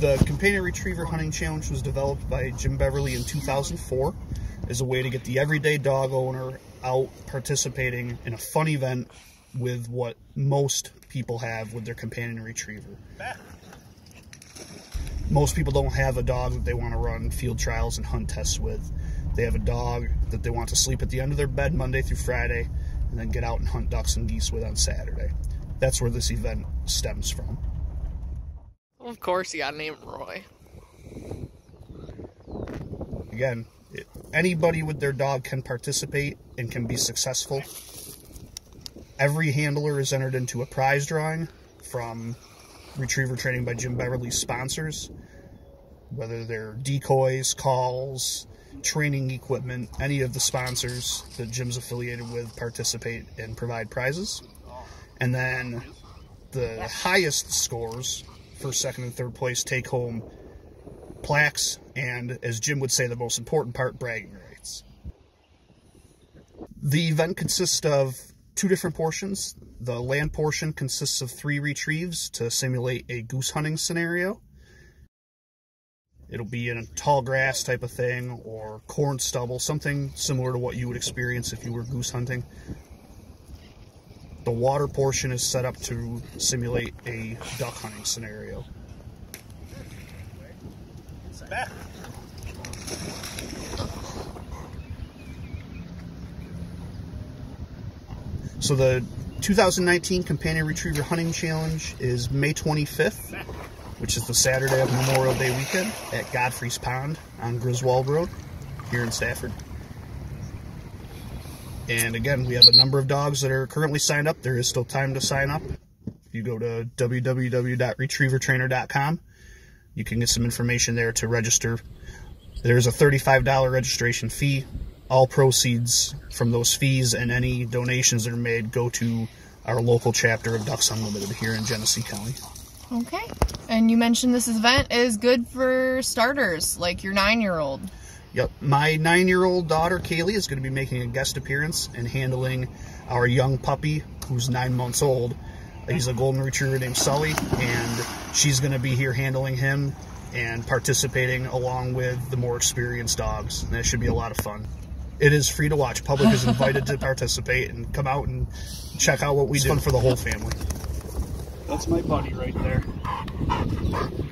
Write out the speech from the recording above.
The Companion Retriever Hunting Challenge was developed by Jim Beverly in 2004 as a way to get the everyday dog owner out participating in a fun event with what most people have with their Companion Retriever. Most people don't have a dog that they want to run field trials and hunt tests with. They have a dog that they want to sleep at the end of their bed Monday through Friday and then get out and hunt ducks and geese with on Saturday. That's where this event stems from. Of course, you gotta name it Roy. Again, anybody with their dog can participate and can be successful. Every handler is entered into a prize drawing from Retriever Training by Jim Beverly's sponsors, whether they're decoys, calls, training equipment. Any of the sponsors that Jim's affiliated with participate and provide prizes. And then the highest scores, first, second, and third place, take home plaques and, as Jim would say, the most important part, bragging rights. The event consists of two different portions. The land portion consists of 3 retrieves to simulate a goose hunting scenario. It'll be in a tall grass type of thing or corn stubble, something similar to what you would experience if you were goose hunting. The water portion is set up to simulate a duck hunting scenario. So the 2019 Companion Retriever Hunting Challenge is May 25th, which is the Saturday of Memorial Day weekend at Godfrey's Pond on Griswold Road here in Stafford. And again, we have a number of dogs that are currently signed up. There is still time to sign up. If you go to www.retrievertrainer.com, you can get some information there to register. There's a $35 registration fee. All proceeds from those fees and any donations that are made go to our local chapter of Ducks Unlimited here in Genesee County. Okay. And you mentioned this event is good for starters, like your 9-year-old. Yep. My 9-year-old daughter, Kaylee, is going to be making a guest appearance and handling our young puppy, who's 9 months old. He's a golden retriever named Sully, and she's going to be here handling him and participating along with the more experienced dogs. And that should be a lot of fun. It is free to watch. Public is invited to participate and come out and check out what we do. It's fun for the whole family. That's my buddy right there.